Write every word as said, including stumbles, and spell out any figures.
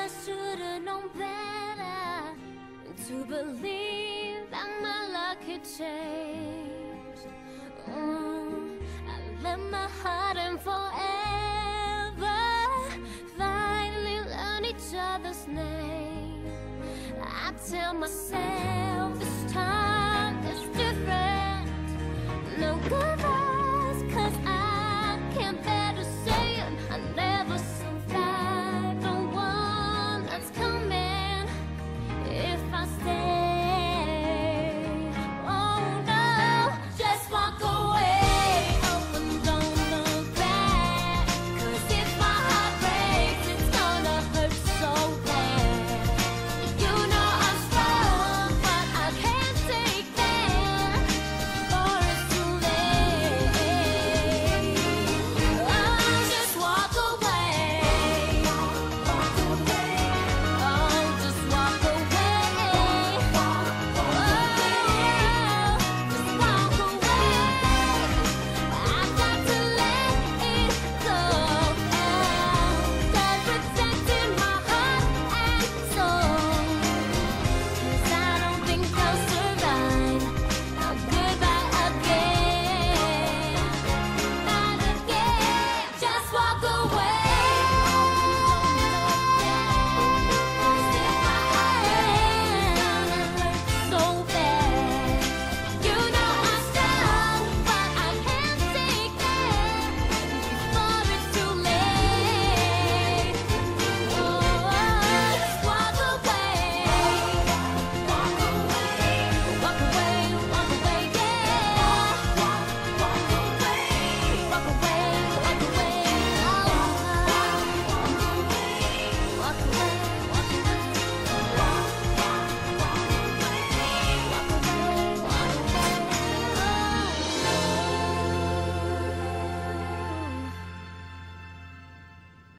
I should've known better to believe that my luck had changed. Mm, I left my heart in forever. Finally learn each other's name. I tell myself